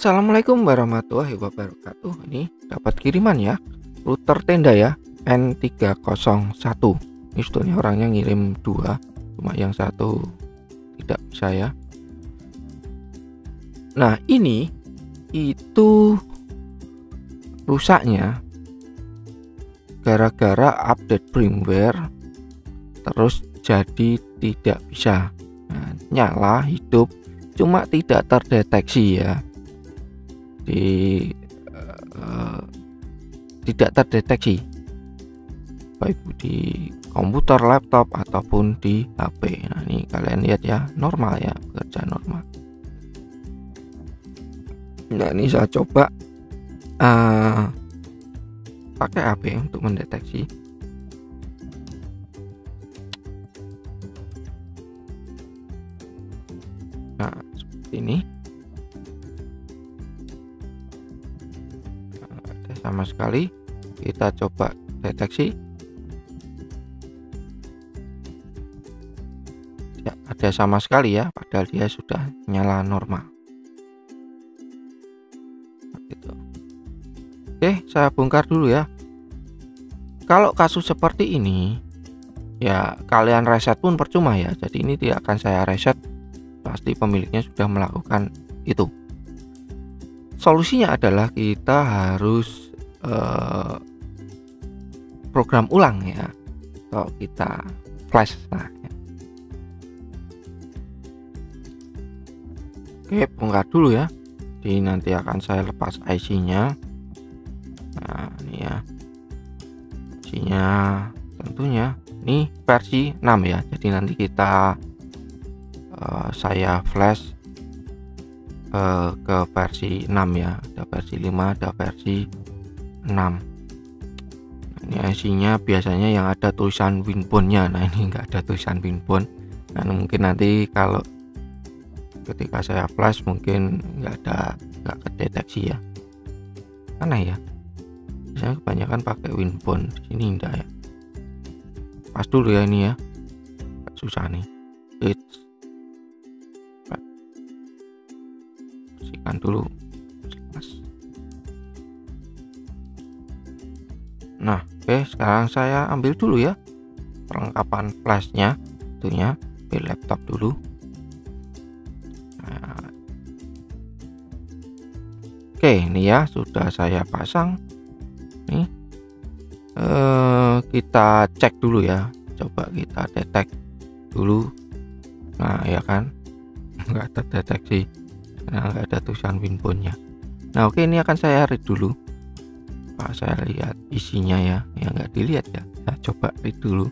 Assalamualaikum warahmatullahi wabarakatuh. Ini dapat kiriman ya, router tenda ya, N301. Ini sebetulnya orangnya ngirim dua, cuma yang satu tidak bisa ya. Nah ini itu rusaknya gara-gara update firmware, terus jadi tidak bisa nyala hidup, cuma tidak terdeteksi ya. Tidak terdeteksi baik di komputer, laptop ataupun di HP. Nah ini kalian lihat ya, normal ya, bekerja normal. Nah ini saya coba pakai HP untuk mendeteksi. Nah seperti ini. Sama sekali, kita coba deteksi ya, ada sama sekali ya, padahal dia sudah nyala normal gitu. Oke, saya bongkar dulu ya. Kalau kasus seperti ini ya, kalian reset pun percuma ya, jadi ini tidak akan saya reset, pasti pemiliknya sudah melakukan itu. Solusinya adalah kita harus program ulang ya, atau kita flash. Nah ya. Oke, bongkar dulu ya, jadi nanti akan saya lepas IC nya. Nah ini ya, IC nya tentunya ini versi 6 ya, jadi nanti kita saya flash ke versi 6 ya, ada versi 5, ada versi 6. Ini IC-nya biasanya yang ada tulisan Winbone-nya. Nah ini enggak ada tulisan Winbone. Nah mungkin nanti kalau ketika saya flash mungkin enggak kedeteksi ya. Aneh ya. Biasanya kebanyakan pakai Winbone, di sini enggak ya. Pas dulu ya ini ya. Susah nih. Bersihkan dulu. Nah oke, sekarang saya ambil dulu ya perlengkapan flashnya, tentunya di laptop dulu. Nah, oke ini ya sudah saya pasang nih. Kita cek dulu ya, coba kita detek dulu. Nah ya kan, nggak terdeteksi karena nggak ada tulisan Winbone-nya. Nah oke, ini akan saya read dulu. Saya lihat isinya ya, nggak dilihat ya, saya coba read dulu,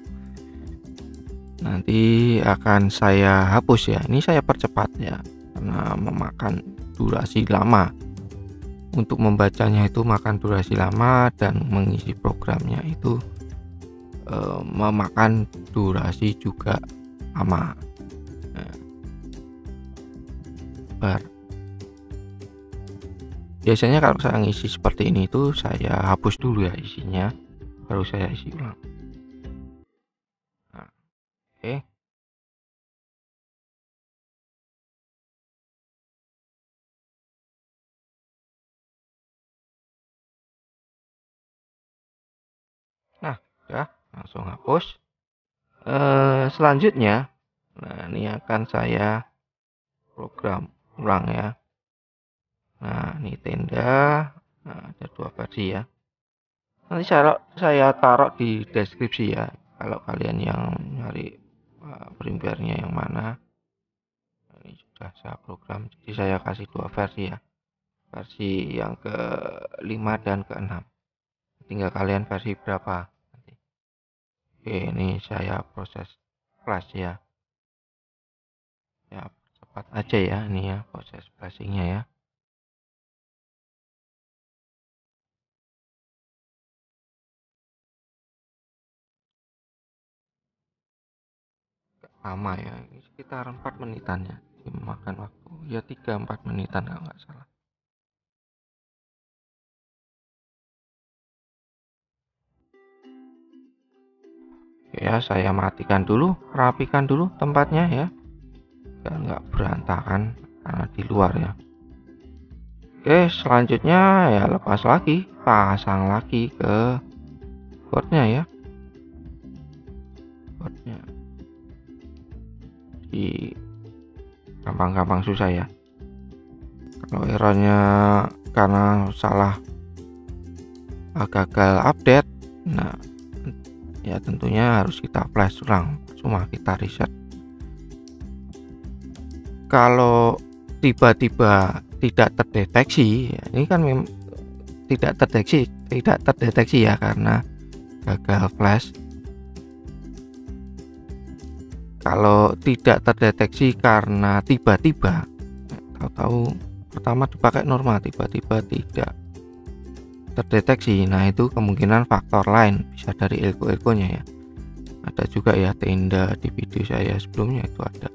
nanti akan saya hapus ya. Ini saya percepat ya karena memakan durasi lama, untuk membacanya itu makan durasi lama, dan mengisi programnya itu memakan durasi juga lama. Biasanya kalau saya ngisi seperti ini itu saya hapus dulu ya isinya, baru saya isi ulang. Nah, oke. Nah ya, langsung hapus. Selanjutnya, nah ini akan saya program ulang ya. Nah ini tenda, nah, ada dua versi ya, nanti saya taruh di deskripsi ya, kalau kalian yang nyari firmware-nya yang mana. Ini sudah saya program, jadi saya kasih dua versi ya, versi yang ke-5 dan ke-6, tinggal kalian versi berapa nanti. Oke, ini saya proses flash ya, cepat aja ya ini ya proses flashingnya ya. Lama ya, sekitar 4 menitan ya, memakan waktu ya 3-4 menitan kalau nggak salah. Ya saya matikan dulu, rapikan dulu tempatnya ya, biar nggak berantakan karena di luar ya. Oke, selanjutnya ya lepas lagi, pasang lagi ke boardnya ya, boardnya di gampang-gampang susah ya. Kalau errornya karena salah gagal update, nah ya tentunya harus kita flash ulang, cuma kita reset. Kalau tiba-tiba tidak terdeteksi ya, ini kan tidak terdeteksi ya karena gagal flash. Kalau tidak terdeteksi karena tiba-tiba, tahu-tahu pertama dipakai normal tiba-tiba tidak terdeteksi, nah itu kemungkinan faktor lain, bisa dari elko-elkonya ya. Ada juga ya tenda di video saya sebelumnya itu ada,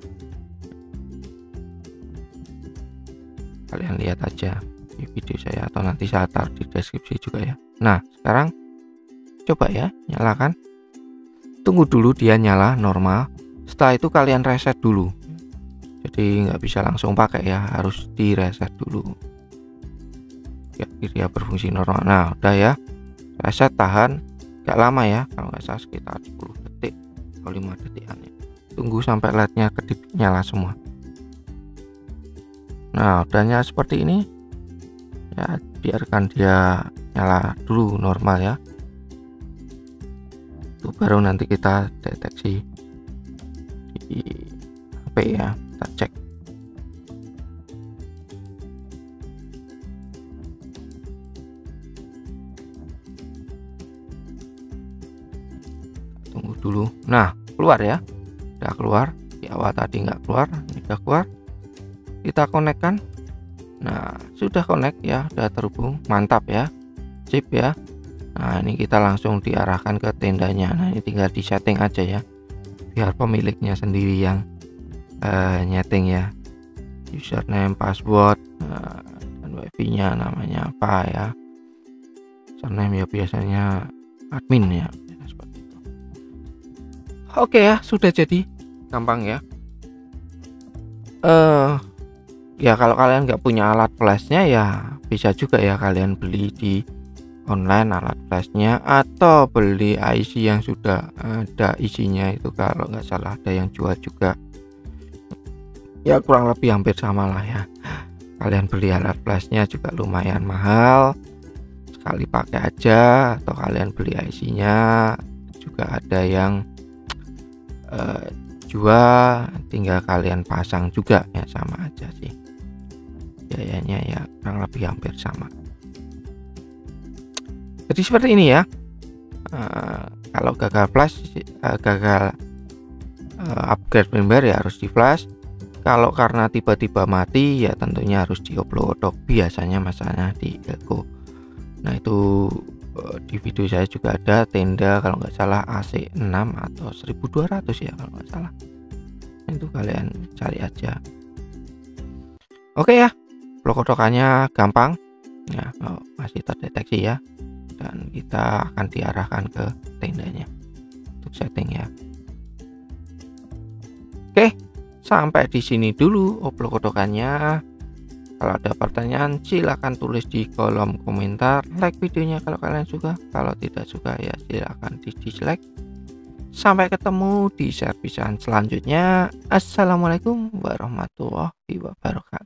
kalian lihat aja di video saya atau nanti saya taruh di deskripsi juga ya. Nah sekarang coba ya nyalakan, tunggu dulu dia nyala normal, setelah itu kalian reset dulu, jadi nggak bisa langsung pakai ya, harus di reset dulu ya, dia berfungsi normal. Nah udah ya, reset, tahan gak lama ya, kalau nggak salah sekitar 10 detik atau 5 detikan ya. Tunggu sampai lednya kedip nyala semua. Nah udahnya seperti ini ya, biarkan dia nyala dulu normal ya, itu baru nanti kita deteksi di HP ya, kita cek. Tunggu dulu. Nah keluar ya, udah keluar, di awal tadi nggak keluar, ini udah keluar. Kita konekkan. Nah sudah connect ya, udah terhubung, mantap ya, sip ya. Nah ini kita langsung diarahkan ke tendanya. Nah ini tinggal di setting aja ya, biar pemiliknya sendiri yang nyeting ya, username, password, dan wifi nya namanya apa ya, username ya biasanya admin ya, seperti itu. Oke ya, sudah jadi, gampang ya. Ya kalau kalian nggak punya alat flashnya ya bisa juga ya kalian beli di online alat flashnya, atau beli IC yang sudah ada isinya itu, kalau nggak salah ada yang jual juga ya, kurang lebih hampir sama lah ya. Kalian beli alat flashnya juga lumayan mahal, sekali pakai aja, atau kalian beli IC nya juga ada yang jual, tinggal kalian pasang juga ya, sama aja sih biayanya ya, kurang lebih hampir sama. Jadi seperti ini ya. Kalau gagal flash, gagal upgrade firmware ya harus di flash. Kalau karena tiba-tiba mati ya tentunya harus diupload, biasanya masalahnya di elko. Nah itu di video saya juga ada tenda, kalau nggak salah AC6 atau 1200 ya kalau nggak salah, itu kalian cari aja. Oke ya, blokotokannya gampang ya, masih terdeteksi ya, dan kita akan diarahkan ke tendanya untuk setting ya. Oke, sampai di sini dulu blokotokannya. Kalau ada pertanyaan silahkan tulis di kolom komentar, like videonya kalau kalian suka, kalau tidak suka ya silahkan di dislike. Sampai ketemu di servisan selanjutnya. Assalamualaikum warahmatullahi wabarakatuh.